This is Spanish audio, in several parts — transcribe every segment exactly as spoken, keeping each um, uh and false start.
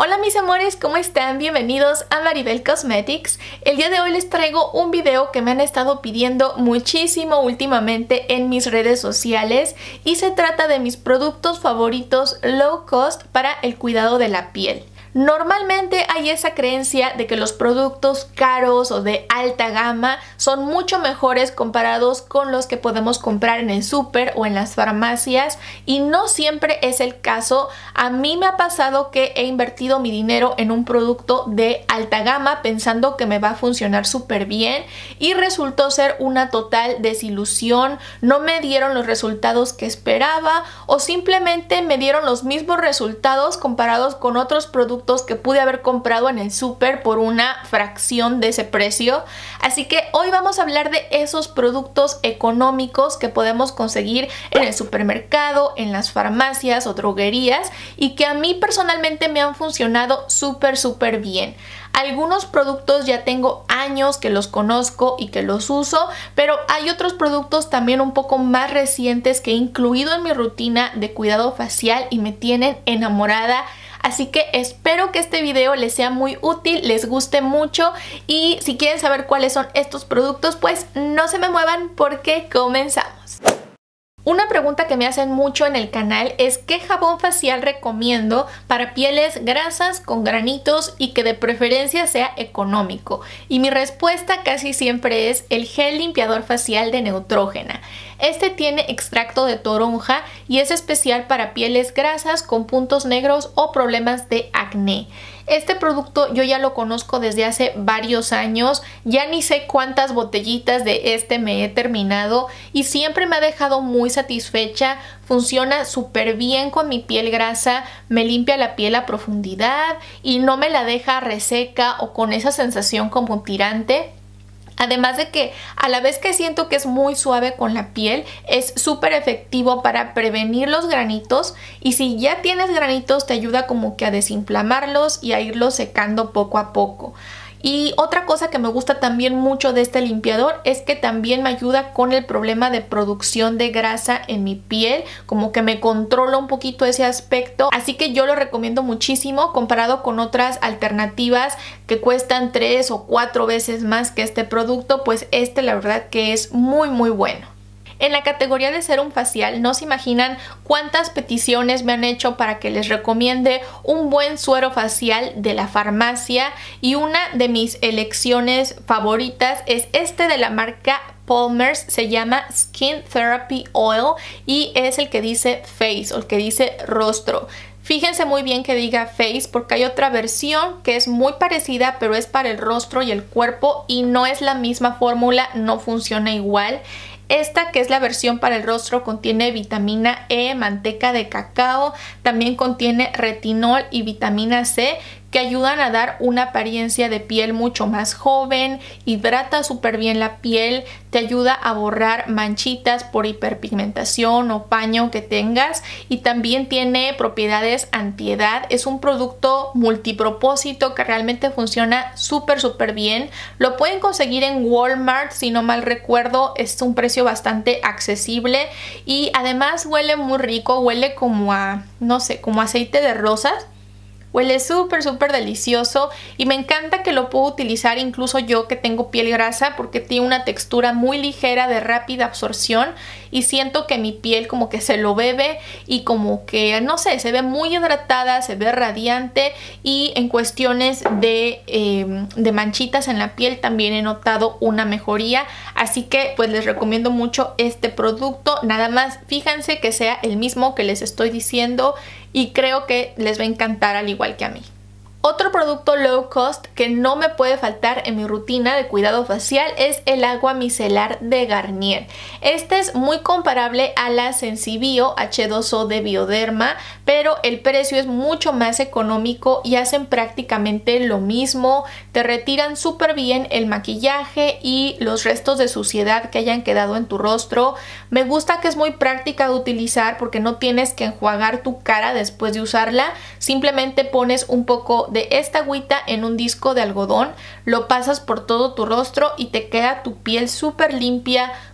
Hola mis amores, ¿cómo están? Bienvenidos a Maribel Cosmetics. El día de hoy les traigo un video que me han estado pidiendo muchísimo últimamente en mis redes sociales y se trata de mis productos favoritos low cost para el cuidado de la piel. Normalmente hay esa creencia de que los productos caros o de alta gama son mucho mejores comparados con los que podemos comprar en el súper o en las farmacias, y no siempre es el caso. A mí me ha pasado que he invertido mi dinero en un producto de alta gama pensando que me va a funcionar súper bien y resultó ser una total desilusión. No me dieron los resultados que esperaba o simplemente me dieron los mismos resultados comparados con otros productos que pude haber comprado en el súper por una fracción de ese precio. Así que hoy vamos a hablar de esos productos económicos que podemos conseguir en el supermercado, en las farmacias o droguerías y que a mí personalmente me han funcionado súper súper bien. Algunos productos ya tengo años que los conozco y que los uso, pero hay otros productos también un poco más recientes que he incluido en mi rutina de cuidado facial y me tienen enamorada. Así que espero que este video les sea muy útil, les guste mucho, y si quieren saber cuáles son estos productos, pues no se me muevan porque comenzamos. Una pregunta que me hacen mucho en el canal es qué jabón facial recomiendo para pieles grasas con granitos y que de preferencia sea económico. Y mi respuesta casi siempre es el gel limpiador facial de Neutrogena. Este tiene extracto de toronja y es especial para pieles grasas con puntos negros o problemas de acné. Este producto yo ya lo conozco desde hace varios años, ya ni sé cuántas botellitas de este me he terminado y siempre me ha dejado muy satisfecha. Funciona súper bien con mi piel grasa, me limpia la piel a profundidad y no me la deja reseca o con esa sensación como tirante. Además de que a la vez que siento que es muy suave con la piel, es súper efectivo para prevenir los granitos, y si ya tienes granitos te ayuda como que a desinflamarlos y a irlos secando poco a poco. Y otra cosa que me gusta también mucho de este limpiador es que también me ayuda con el problema de producción de grasa en mi piel, como que me controla un poquito ese aspecto, así que yo lo recomiendo muchísimo comparado con otras alternativas que cuestan tres o cuatro veces más que este producto. Pues este la verdad que es muy muy bueno. En la categoría de serum facial no se imaginan cuántas peticiones me han hecho para que les recomiende un buen suero facial de la farmacia, y una de mis elecciones favoritas es este de la marca Palmer's, se llama Skin Therapy Oil y es el que dice Face o el que dice rostro. Fíjense muy bien que diga Face porque hay otra versión que es muy parecida pero es para el rostro y el cuerpo y no es la misma fórmula, no funciona igual. Esta, que es la versión para el rostro, contiene vitamina E, manteca de cacao, también contiene retinol y vitamina C, que ayudan a dar una apariencia de piel mucho más joven, hidrata súper bien la piel, te ayuda a borrar manchitas por hiperpigmentación o paño que tengas, y también tiene propiedades antiedad. Es un producto multipropósito que realmente funciona súper súper bien. Lo pueden conseguir en Walmart, si no mal recuerdo, es un precio bastante accesible y además huele muy rico, huele como a, no sé, como aceite de rosas. Huele súper súper delicioso y me encanta que lo puedo utilizar incluso yo que tengo piel grasa porque tiene una textura muy ligera de rápida absorción y siento que mi piel como que se lo bebe y como que, no sé, se ve muy hidratada, se ve radiante, y en cuestiones de, eh, de manchitas en la piel también he notado una mejoría. Así que pues les recomiendo mucho este producto. Nada más fíjense que sea el mismo que les estoy diciendo y creo que les va a encantar al igual que a mí. Otro producto low cost que no me puede faltar en mi rutina de cuidado facial es el agua micelar de Garnier. Este es muy comparable a la Sensibio H dos O de Bioderma, pero el precio es mucho más económico y hacen prácticamente lo mismo. Te retiran súper bien el maquillaje y los restos de suciedad que hayan quedado en tu rostro. Me gusta que es muy práctica de utilizar porque no tienes que enjuagar tu cara después de usarla. Simplemente pones un poco de esta agüita en un disco de algodón, lo pasas por todo tu rostro y te queda tu piel súper limpia,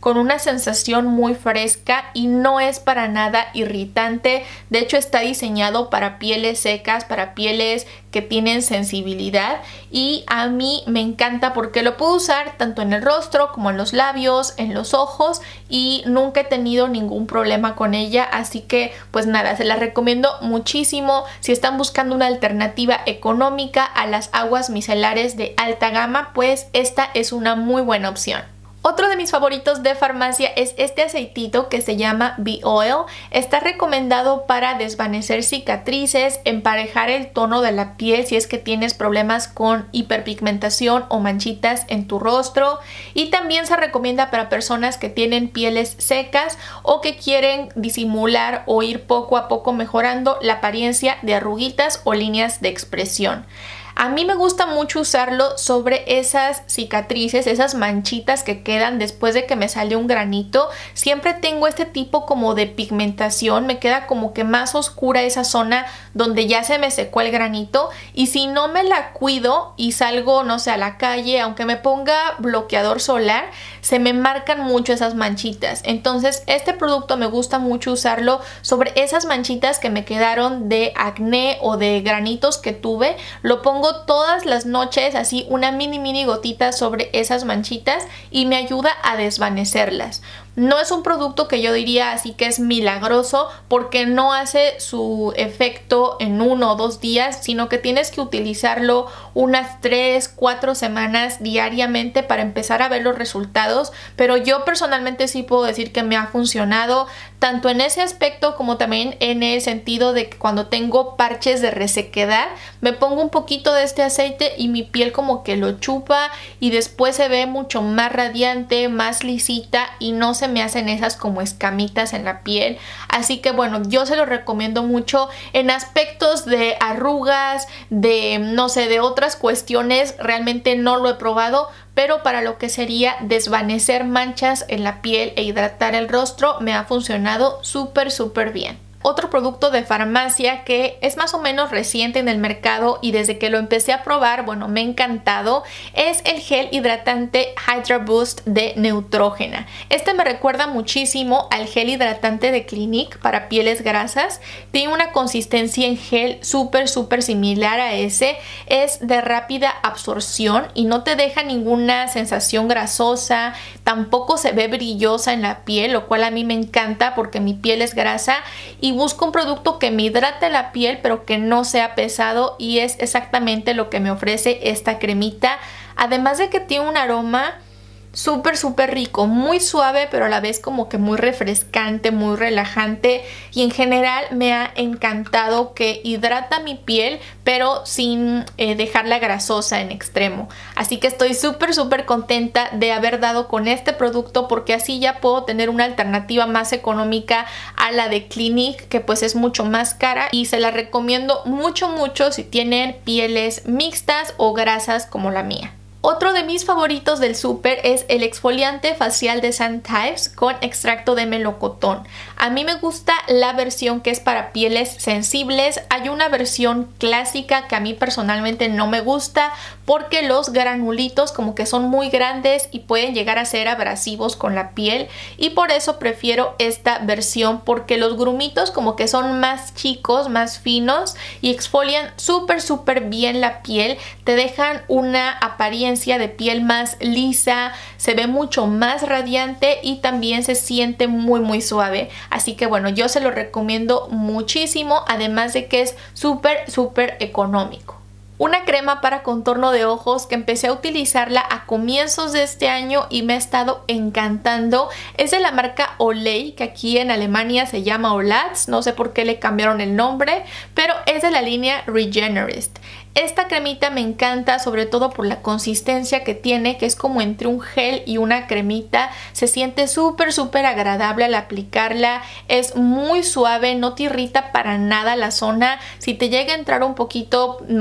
con una sensación muy fresca y no es para nada irritante. De hecho está diseñado para pieles secas, para pieles que tienen sensibilidad, y a mí me encanta porque lo puedo usar tanto en el rostro como en los labios, en los ojos, y nunca he tenido ningún problema con ella. Así que pues nada, se la recomiendo muchísimo si están buscando una alternativa económica a las aguas micelares de alta gama, pues esta es una muy buena opción. Otro de mis favoritos de farmacia es este aceitito que se llama Bee Oil. Está recomendado para desvanecer cicatrices, emparejar el tono de la piel si es que tienes problemas con hiperpigmentación o manchitas en tu rostro, y también se recomienda para personas que tienen pieles secas o que quieren disimular o ir poco a poco mejorando la apariencia de arruguitas o líneas de expresión. A mí me gusta mucho usarlo sobre esas cicatrices, esas manchitas que quedan después de que me sale un granito. Siempre tengo este tipo como de pigmentación, me queda como que más oscura esa zona donde ya se me secó el granito, y si no me la cuido y salgo, no sé, a la calle, aunque me ponga bloqueador solar, se me marcan mucho esas manchitas. Entonces este producto me gusta mucho usarlo sobre esas manchitas que me quedaron de acné o de granitos que tuve. Lo pongo todas las noches, así una mini mini gotita sobre esas manchitas, y me ayuda a desvanecerlas. No es un producto que yo diría así que es milagroso, porque no hace su efecto en uno o dos días, sino que tienes que utilizarlo unas tres, cuatro semanas diariamente para empezar a ver los resultados. Pero yo personalmente sí puedo decir que me ha funcionado, tanto en ese aspecto como también en el sentido de que cuando tengo parches de resequedad, me pongo un poquito de este aceite y mi piel como que lo chupa, y después se ve mucho más radiante, más lisita, y no se me hacen esas como escamitas en la piel. Así que bueno, yo se lo recomiendo mucho en aspectos de arrugas, de no sé, de otras cuestiones. Realmente no lo he probado, pero para lo que sería desvanecer manchas en la piel e hidratar el rostro me ha funcionado súper súper bien. Otro producto de farmacia que es más o menos reciente en el mercado y desde que lo empecé a probar, bueno, me ha encantado, es el gel hidratante Hydra Boost de Neutrogena. Este me recuerda muchísimo al gel hidratante de Clinique para pieles grasas. Tiene una consistencia en gel súper súper similar a ese. Es de rápida absorción y no te deja ninguna sensación grasosa. Tampoco se ve brillosa en la piel, lo cual a mí me encanta porque mi piel es grasa, y busco un producto que me hidrate la piel pero que no sea pesado, y es exactamente lo que me ofrece esta cremita. Además de que tiene un aroma súper súper rico, muy suave pero a la vez como que muy refrescante, muy relajante, y en general me ha encantado que hidrata mi piel pero sin eh, dejarla grasosa en extremo. Así que estoy súper súper contenta de haber dado con este producto, porque así ya puedo tener una alternativa más económica a la de Clinique, que pues es mucho más cara, y se la recomiendo mucho mucho si tienen pieles mixtas o grasas como la mía. Otro de mis favoritos del súper es el exfoliante facial de Santyves con extracto de melocotón. A mí me gusta la versión que es para pieles sensibles. Hay una versión clásica que a mí personalmente no me gusta porque los granulitos como que son muy grandes y pueden llegar a ser abrasivos con la piel, y por eso prefiero esta versión, porque los grumitos como que son más chicos, más finos, y exfolian súper súper bien la piel. Te dejan una apariencia de piel más lisa, se ve mucho más radiante y también se siente muy muy suave. Así que bueno, yo se lo recomiendo muchísimo, además de que es súper súper económico. Una crema para contorno de ojos que empecé a utilizarla a comienzos de este año y me ha estado encantando. Es de la marca Olay, que aquí en Alemania se llama Olatz, no sé por qué le cambiaron el nombre, pero es de la línea Regenerist. Esta cremita me encanta, sobre todo por la consistencia que tiene, que es como entre un gel y una cremita. Se siente súper súper agradable al aplicarla, es muy suave, no te irrita para nada la zona. Si te llega a entrar un poquito, no sé, por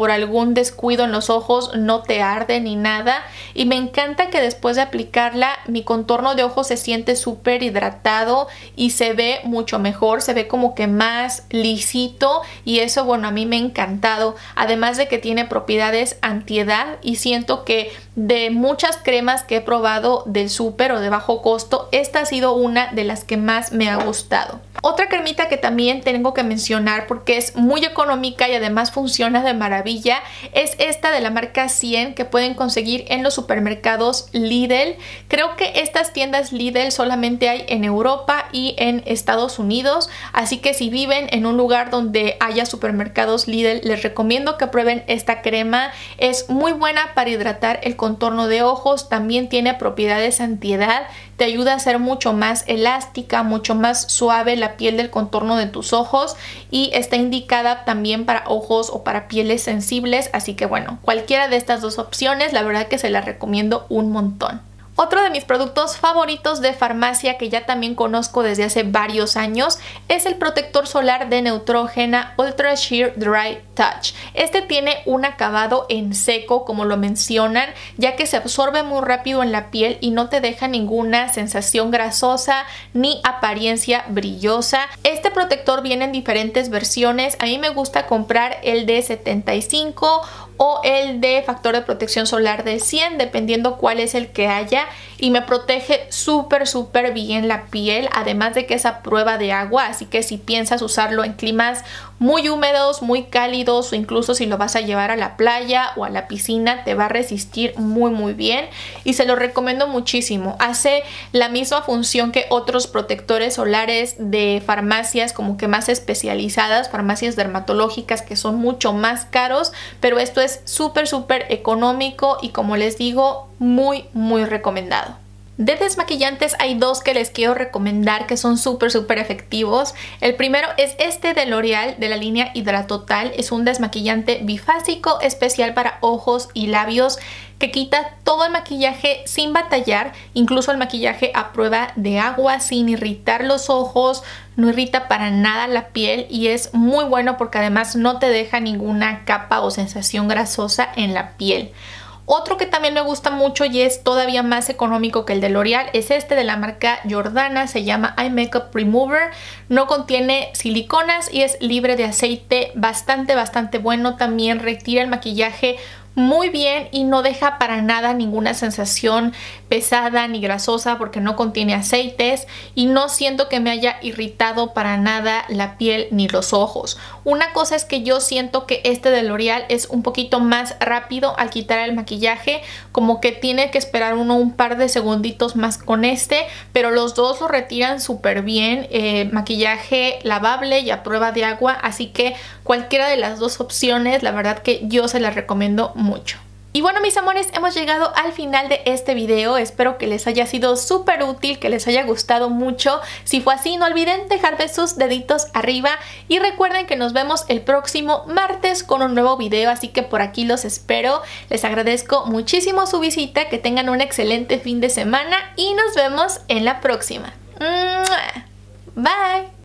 por algún descuido en los ojos no te arde ni nada. Y me encanta que después de aplicarla mi contorno de ojos se siente súper hidratado y se ve mucho mejor, se ve como que más lisito y eso, bueno, a mí me ha encantado. Además de que tiene propiedades antiedad y siento que de muchas cremas que he probado del súper o de bajo costo, esta ha sido una de las que más me ha gustado. Otra cremita que también tengo que mencionar porque es muy económica y además funciona de maravilla es esta de la marca cien que pueden conseguir en los supermercados Lidl. Creo que estas tiendas Lidl solamente hay en Europa y en Estados Unidos, así que si viven en un lugar donde haya supermercados Lidl les recomiendo que prueben esta crema. Es muy buena para hidratar el contorno de ojos, también tiene propiedades antiedad, te ayuda a ser mucho más elástica, mucho más suave la piel del contorno de tus ojos y está indicada también para ojos o para pieles sensibles, así que bueno, cualquiera de estas dos opciones la verdad que se las recomiendo un montón. Otro de mis productos favoritos de farmacia que ya también conozco desde hace varios años es el protector solar de Neutrogena Ultra Sheer Dry Touch. Este tiene un acabado en seco como lo mencionan, ya que se absorbe muy rápido en la piel y no te deja ninguna sensación grasosa ni apariencia brillosa. Este protector viene en diferentes versiones, a mí me gusta comprar el de setenta y cinco o el de factor de protección solar de cien, dependiendo cuál es el que haya, y me protege súper súper bien la piel, además de que es a prueba de agua, así que si piensas usarlo en climas muy húmedos, muy cálidos o incluso si lo vas a llevar a la playa o a la piscina te va a resistir muy muy bien y se lo recomiendo muchísimo. Hace la misma función que otros protectores solares de farmacias como que más especializadas, farmacias dermatológicas que son mucho más caros, pero esto es súper súper económico y como les digo muy muy recomendado. De desmaquillantes hay dos que les quiero recomendar que son súper súper efectivos. El primero es este de L'Oreal de la línea Hidratotal. Es un desmaquillante bifásico especial para ojos y labios que quita todo el maquillaje sin batallar, incluso el maquillaje a prueba de agua sin irritar los ojos, no irrita para nada la piel y es muy bueno porque además no te deja ninguna capa o sensación grasosa en la piel. Otro que también me gusta mucho y es todavía más económico que el de L'Oreal es este de la marca Jordana, se llama Eye Makeup Remover, no contiene siliconas y es libre de aceite, bastante bastante bueno, también retira el maquillaje muy bien y no deja para nada ninguna sensación pesada ni grasosa porque no contiene aceites y no siento que me haya irritado para nada la piel ni los ojos. Una cosa es que yo siento que este de L'Oreal es un poquito más rápido al quitar el maquillaje, como que tiene que esperar uno un par de segunditos más con este, pero los dos lo retiran súper bien, eh, maquillaje lavable y a prueba de agua, así que cualquiera de las dos opciones la verdad que yo se las recomiendo mucho. Y bueno mis amores, hemos llegado al final de este video, espero que les haya sido súper útil, que les haya gustado mucho. Si fue así no olviden dejarme sus deditos arriba y recuerden que nos vemos el próximo martes con un nuevo video, así que por aquí los espero. Les agradezco muchísimo su visita, que tengan un excelente fin de semana y nos vemos en la próxima. Bye.